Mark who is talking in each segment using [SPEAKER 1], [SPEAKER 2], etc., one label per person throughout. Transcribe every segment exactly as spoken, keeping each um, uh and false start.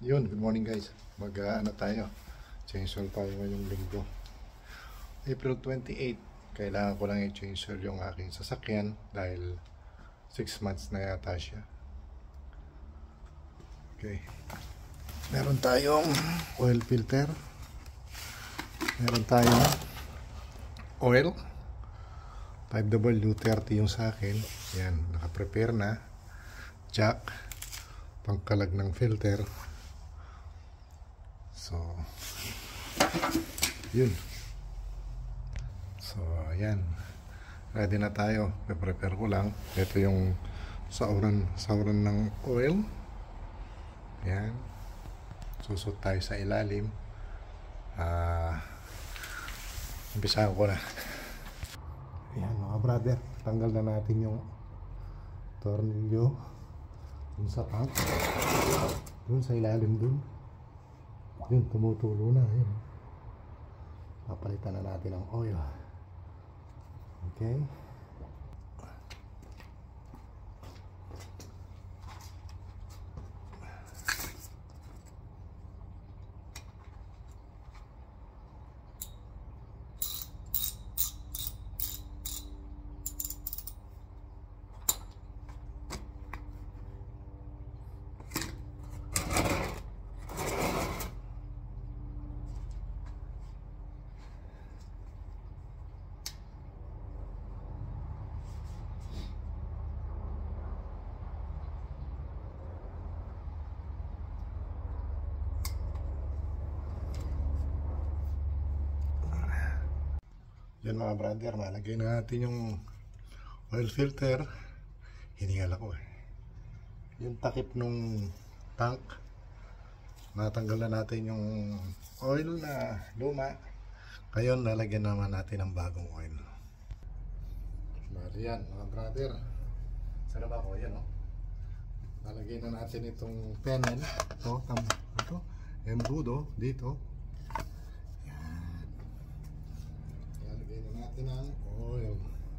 [SPEAKER 1] Yun, good morning guys. Mag uh, ano tayo? Change oil tayo ngayong linggo. April twenty-eighth. Kailangan ko lang i-change oil yung aking sasakyan dahil six months na yata siya. Okay. Meron tayong oil filter. Meron tayong oil. five W thirty yung sa akin. Yan, naka-prepare na. Jack. Pangkalag ng filter. So, yun. So, ayan. Ready na tayo. Prepare ko lang. Ito yung sauran, sauran ng oil. Ayan. Susot tayo sa ilalim. Ah, uh, umpisahan ko na. Ayan mga brother. Tanggal na natin yung tornilyo dun sa tank. Dun sa ilalim dun. Yun, tumutulo na. Yun. Papalitan na natin ang oil. Okay. Yan mga brother, nalagay na natin yung oil filter. Hiningal ako eh. Yung takip nung tank, natanggal na natin yung oil na luma. Ngayon nalagyan naman natin ng bagong oil. Bali yan mga brother. Sana ba ako? Yan o. Nalagay na natin itong panel. Ito, tam, ito, embudo dito. Natin ang oil.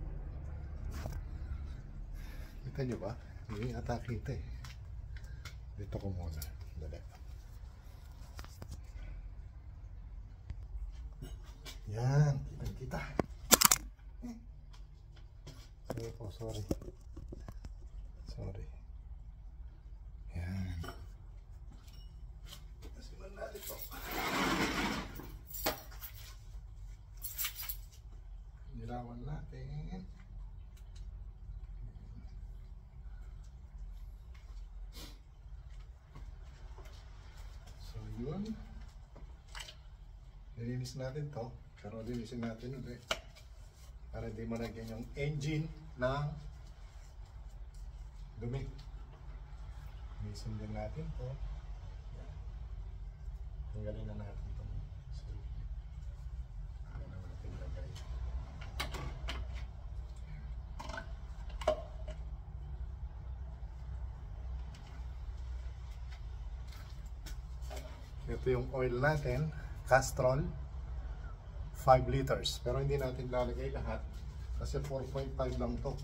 [SPEAKER 1] Kita nyo ba? Hindi ata kita eh. Dito ko muna. Dali. Yan. Kita kita. Sorry po, sorry. Sorry. Yan. Kasiman natin ito. Nirawan natin. So yun, nilinis natin to, pero linisin natin ulit para hindi malagyan yung engine ng dumi. Linisin din natin to. Tanggalin na natin to. Ito yung oil natin, Castrol, five liters. Pero hindi natin lalagay lahat kasi four point five lang to.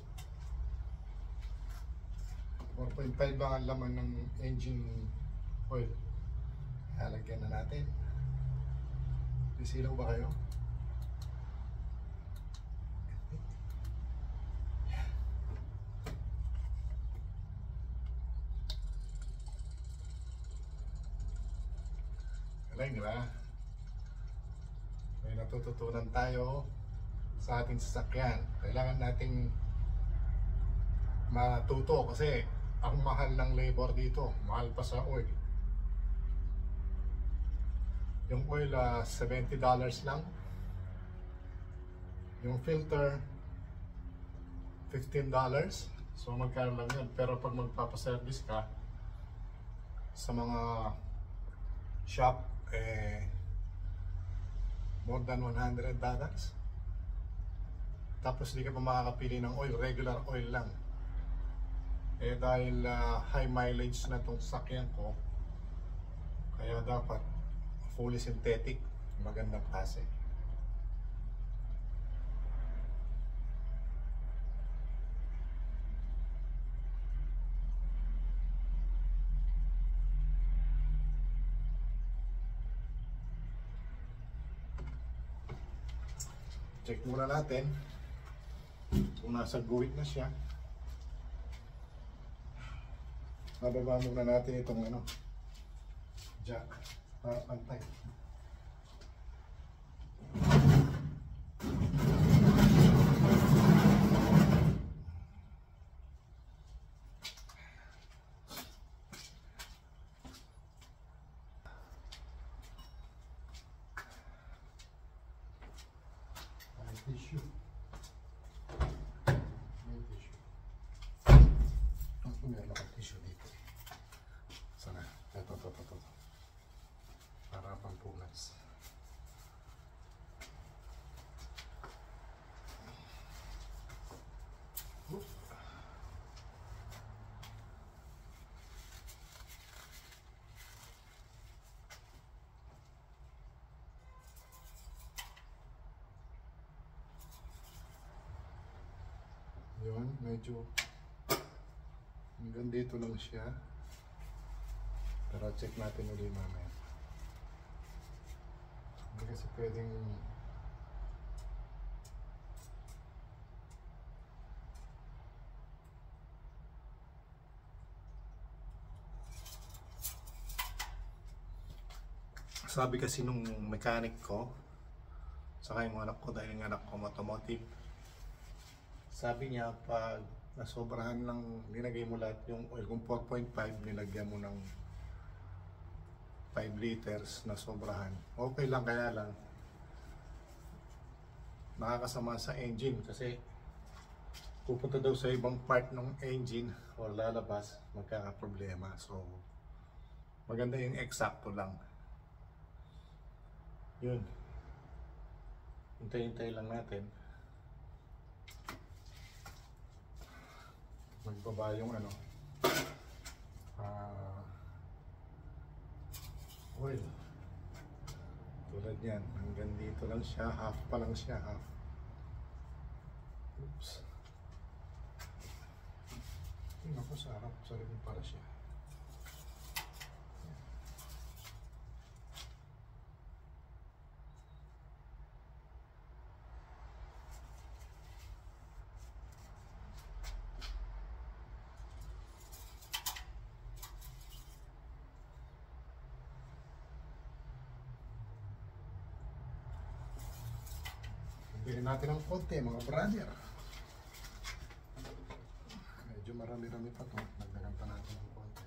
[SPEAKER 1] four point five lang ang laman ng engine oil. Lalagyan na natin. Isilaw ba kayo? Diba? May natututunan tayo sa ating sasakyan. Kailangan nating matuto kasi ang mahal ng labor dito, mahal pa sa oil. Yung oil uh, seventy dollars lang. Yung filter fifteen dollars. So magkano lang yun. Pero pag magpapaservice ka sa mga shop, eh more than one hundred dollars. Tapos hindi ka pa makakapili ng oil, regular oil lang. Eh dahil uh, high mileage na itong sasakyan ko, kaya dapat fully synthetic, magandang klase. check muna natin kung nasa guhit na siya. Bababa muna natin itong ano, jack para pantay. Tissue. May tissue. Ang meron akong tissue dito. Sana. Ito, ito, ito, ito. Para pampunas. Oop. Yun, medyo hanggang dito lang siya. Pero check natin ulit mamaya. Hindi kasi pwedeng sabi kasi nung mechanic ko saka yung anak ko, dahil yung anak ko automotive, sabi niya pag nasobrahan ng nilagay mo lahat yung oil, kung four point five nilagyan mo ng five liters na sobrahan, okay lang, kaya lang nakakasama sa engine kasi pupunta daw sa ibang part ng engine o lalabas, magkakaproblema. So maganda yung eksakto lang. Yun, hintay-hintay lang natin magbaba yung ano, uh, oil. Tulad yan, hanggang dito lang siya, half pa lang siya, half. Oops. Tingnan ko sa harap, sa rin para siya. Bili natin ng konti mga brother. Medyo marami-rami pa to. Nagdagan pa natin ng konti.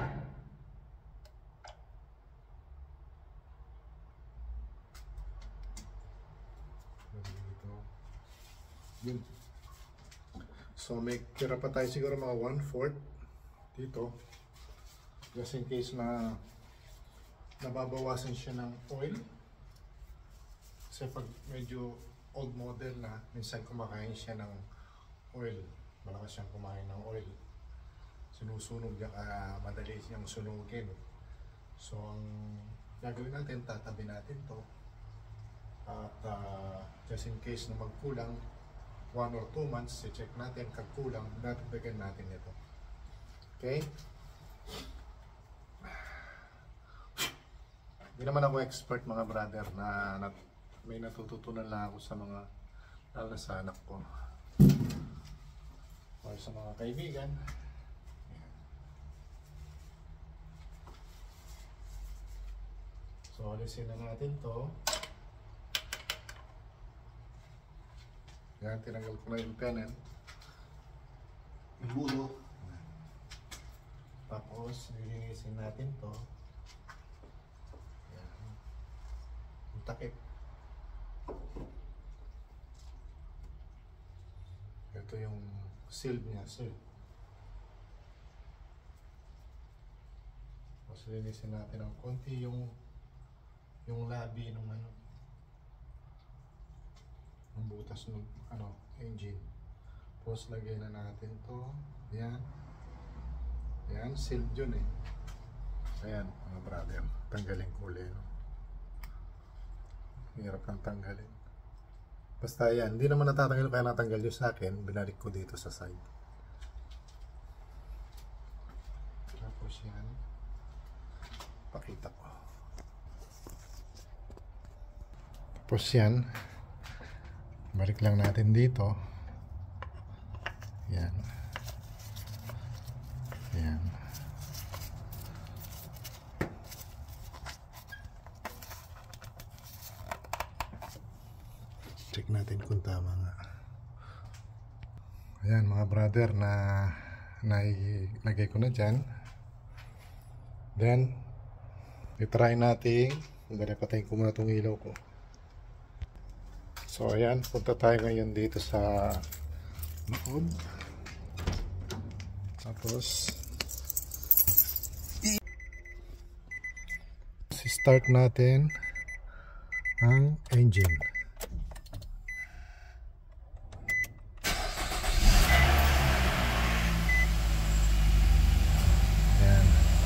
[SPEAKER 1] Dito. Yun. So may kira pa tayo siguro mga one fourth dito. Just in case na nababawasan siya ng oil. Kasi pag medyo old model na, minsan kumakain siya ng oil. Malakas siyang kumain ng oil. Sinusunog niya, kaya madali siyang sunugin. So ang gagawin natin, tatabi natin to. At uh, just in case na magkulang, one or two months, i-check natin, kagkulang, natagdagan natin ito. Okay? Hindi naman ako expert mga brother, na nat may natututunan lang ako sa mga, lalo sa anak ko or sa mga kaibigan. So alisin na natin to. Yan, tinanggal ko na yung penen, yung bulo. Tapos lilinisin natin to. Yan, yung takip. Ito yung silb niya, silb. Tapos linisin natin ng konti yung yung labi ng ano, ng butas ng ano, engine. Tapos lagyan na natin to. Yan. Yan, silb yun eh. Ayan, mga brother, tanggalin ko ulit, no? Hirap ng tanggalin. Basta yan, hindi naman natatanggal, kaya natanggal yun sa akin, binalik ko dito sa side. Tapos yan, pakita ko. Tapos yan, balik lang natin dito. Yan. Yan. Check natin kung tama nga. Ayan mga brother, na nailagay ko na dyan. Then i-try natin. Patayin ko muna itong ilaw ko. So ayan, punta tayo ngayon dito sa loob. Tapos i-start natin ang engine. Ayan.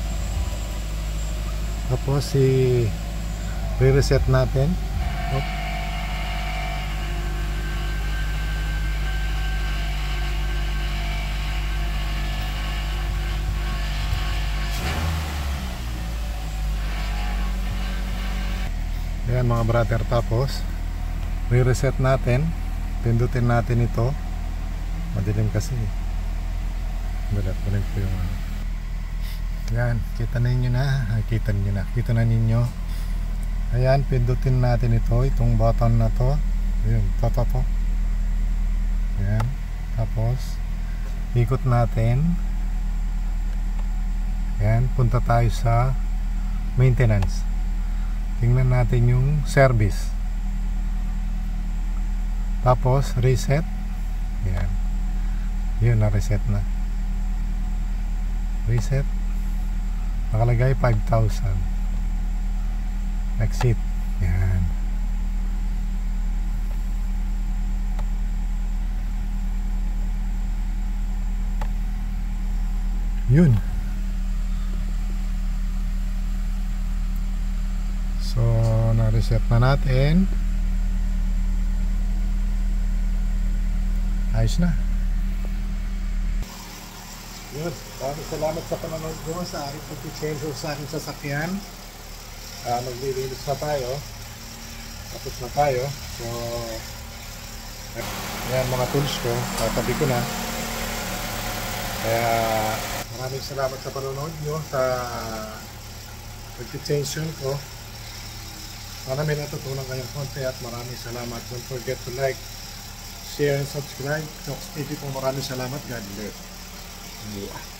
[SPEAKER 1] Tapos i-reset natin. Oop. Ayan mga brother, tapos re-reset natin, pindutin natin ito. Madilim kasi. Balat, balat po yung ano. Ayan, kita ninyo na. Ay, kita ninyo na. Kita na ninyo. Ayan, pindutin natin ito, itong button na to. Ayan, to to to. Ayan, tapos ikot natin. Ayan, punta tayo sa maintenance. Tingnan natin yung service. Tapos reset. Yan. Yun, na-reset na. Reset. Nakalagay five thousand. Exit. Yan. Yun. So, na-reset na natin. Ayos na. Yun. Maraming salamat sa panonood ko sa aking pag-change sa aking sasakyan. Uh, Maglilinis na tayo. Tapos na tayo. So, yan mga tools ko. Tatabi ko na. Kaya, maraming salamat sa panonood nyo sa pag-change ko. Sana may natutunan kayong konti at maraming salamat. Don't forget to like, share, and subscribe. Joks T V po, maraming salamat. God bless. Yeah.